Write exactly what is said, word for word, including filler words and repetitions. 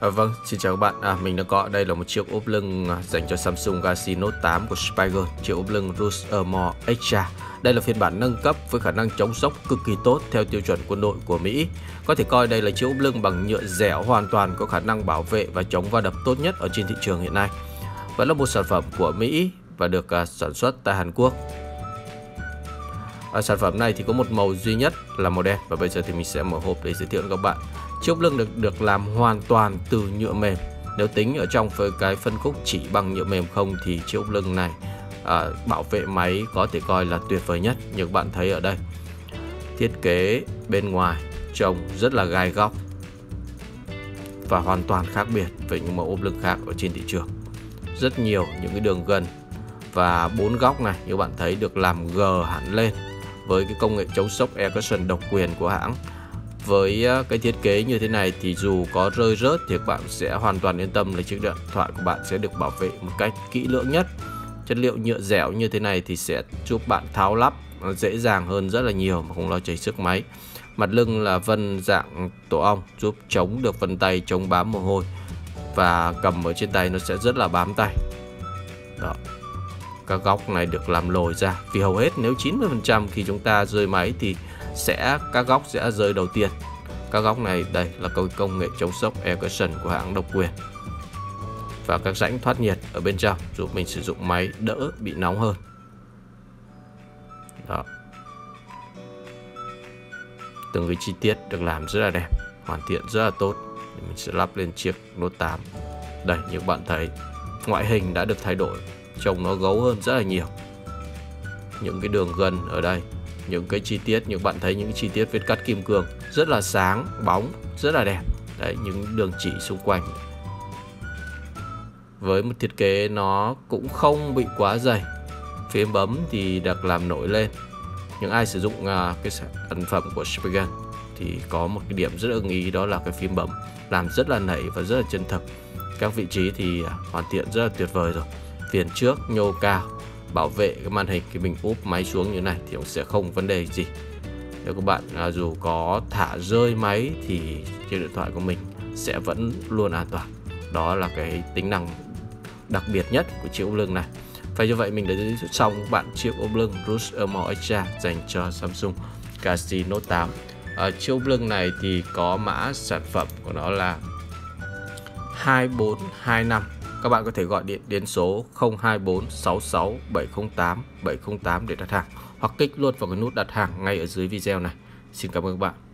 À, vâng, xin chào các bạn. À, mình đã có đây là một chiếc ốp lưng dành cho Samsung Galaxy Note tám của Spigen, chiếc ốp lưng Rouge Armor Extra. Đây là phiên bản nâng cấp với khả năng chống sốc cực kỳ tốt theo tiêu chuẩn quân đội của Mỹ. Có thể coi đây là chiếc ốp lưng bằng nhựa dẻo hoàn toàn có khả năng bảo vệ và chống va đập tốt nhất ở trên thị trường hiện nay. Vẫn là một sản phẩm của Mỹ và được uh, sản xuất tại Hàn Quốc. À, sản phẩm này thì có một màu duy nhất là màu đen, và bây giờ thì mình sẽ mở hộp để giới thiệu với các bạn. Chiếc ốp lưng được được làm hoàn toàn từ nhựa mềm. Nếu tính ở trong với cái phân khúc chỉ bằng nhựa mềm không thì chiếc ốp lưng này à, bảo vệ máy có thể coi là tuyệt vời nhất. Như các bạn thấy ở đây, thiết kế bên ngoài trông rất là gai góc và hoàn toàn khác biệt với những mẫu ốp lưng khác ở trên thị trường. Rất nhiều những cái đường gân và bốn góc này như bạn thấy được làm gờ hẳn lên với cái công nghệ chống sốc Air Cushion độc quyền của hãng. Với cái thiết kế như thế này thì dù có rơi rớt thì các bạn sẽ hoàn toàn yên tâm là chiếc điện thoại của bạn sẽ được bảo vệ một cách kỹ lưỡng nhất. Chất liệu nhựa dẻo như thế này thì sẽ giúp bạn tháo lắp dễ dàng hơn rất là nhiều mà không lo chảy xước máy. Mặt lưng là vân dạng tổ ong giúp chống được vân tay, chống bám mồ hôi, và cầm ở trên tay nó sẽ rất là bám tay. Đó. Các góc này được làm lồi ra vì hầu hết nếu chín mươi phần trăm khi chúng ta rơi máy thì sẽ các góc sẽ rơi đầu tiên. Các góc này đây là công nghệ chống sốc Air Cushion của hãng độc quyền, và các rãnh thoát nhiệt ở bên trong giúp mình sử dụng máy đỡ bị nóng hơn. Đó. Từng cái chi tiết được làm rất là đẹp, hoàn thiện rất là tốt. Mình sẽ lắp lên chiếc Note tám. Đây, như các bạn thấy, ngoại hình đã được thay đổi, trông nó gấu hơn rất là nhiều. Những cái đường gân ở đây, những cái chi tiết như các bạn thấy, những cái chi tiết vết cắt kim cương rất là sáng bóng, rất là đẹp. Đấy, những đường chỉ xung quanh với một thiết kế nó cũng không bị quá dày. Phím bấm thì được làm nổi lên. Những ai sử dụng uh, cái sản phẩm của Spigen thì có một cái điểm rất ưng ý, đó là cái phím bấm làm rất là nảy và rất là chân thực. Các vị trí thì hoàn thiện rất là tuyệt vời rồi. Viền trước nhô cao bảo vệ cái màn hình, khi mình úp máy xuống như này thì cũng sẽ không vấn đề gì. Nếu các bạn à, dù có thả rơi máy thì chiếc điện thoại của mình sẽ vẫn luôn an toàn. Đó là cái tính năng đặc biệt nhất của chiếc ốp lưng này. Và như vậy mình đã giới thiệu xong các bạn chiếc ốp lưng Rouge Armor Extra dành cho Samsung Galaxy Note tám. À, chiếc ốp lưng này thì có mã sản phẩm của nó là hai bốn hai năm. Các bạn có thể gọi điện đến số không hai bốn sáu sáu bảy không tám bảy không tám để đặt hàng, hoặc kích luôn vào cái nút đặt hàng ngay ở dưới video này. Xin cảm ơn các bạn.